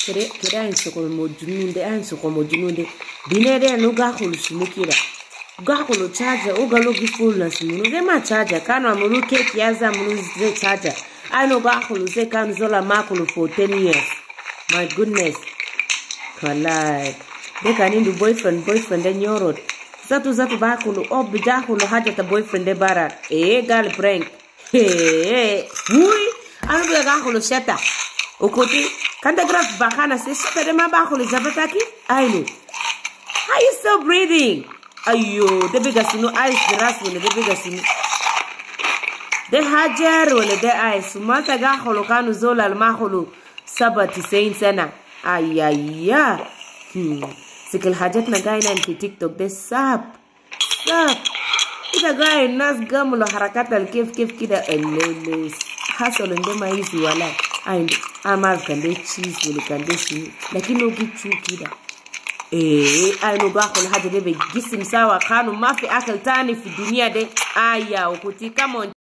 kira inso ko mojununde anso ko mojununde binere no ga khulu sumukira ga khulu charger o ga logi full na simu no ma charger kanu amuru cake yaza amuru ze charger ano ga khulu ze kanu zola makulu for 10 years. My goodness. Wallahi deka nindu boyfriend den yorot zatu ba khulu obja khulu haja ta boyfriend de bara gal prank hui anu ga khulu shata okoti kanda graph bakana se shata de ma ba khulu zabataki ainu how you still breathing ayo de biga sunu ice grass wala de biga sunu de hajar wala de ice mata ga khulu kanu zola al ma khulu 97 sana ayaya sikil hajatna gaina في تيك توك ده ساب إذا قاعد الناس قاموا حركات كيف كده اللي حصل عندما يجي ولا ما كان ده تشيز ولا كان ده شيء لكن لو جيت شو كده أنا باكل حاجة ده بجسم سوا كانوا ما في أكل تاني في الدنيا ده وكنتي كمان